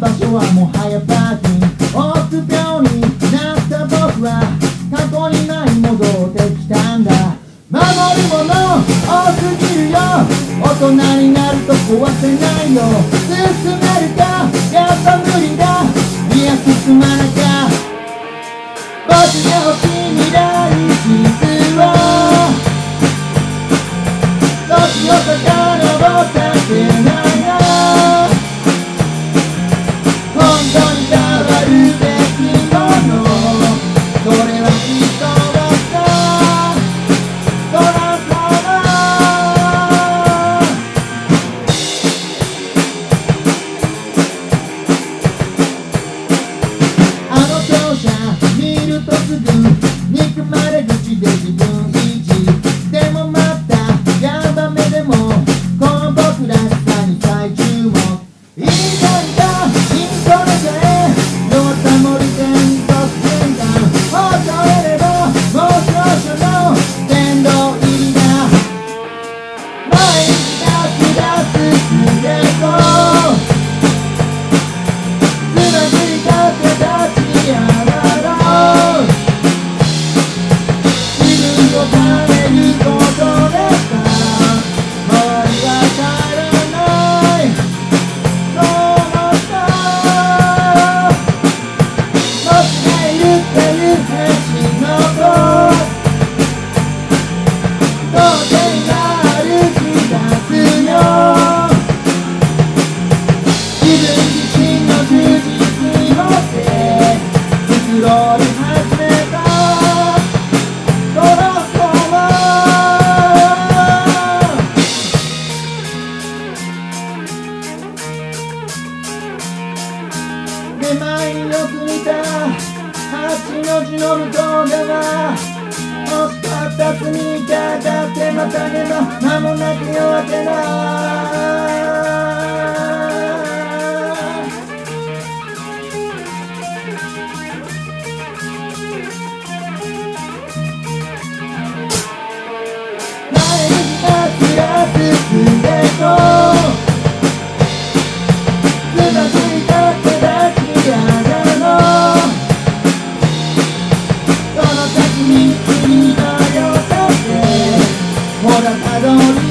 場所はもはやパーキング。臆病になった僕は過去にない戻ってきたんだ。守るもの多すぎるよ。大人になると壊せないよ。進めるかやっぱ無理だ。いや進まなきゃ。僕が欲しい未来実は時を遡ったってないな。本当に変わるべきもの、それは人だったトランスフォーマー。あの勝者見るとすぐ憎まれ口で自分維持。でもまたヤバめでもこの僕らしさに再注目。いいじゃんかイントネさえ弱さも利点に突然感放れればもう少々の殿堂入りだ。毎日出す全てとつまずいた手立ちにあらろう。自分を変えることでさ周りは変えらないそう思った僕がいるっていう返信の声当然が歩き出すよ。自分自身の充実に持って作ろうに始めたトランスフォーマー。手前によく似た8の字の向こう側欲しかったスニーカーだってまたげば間もなく夜明けだ。前につら進んでとつまずいた手立ちやがのその先に君のよさってほらたどり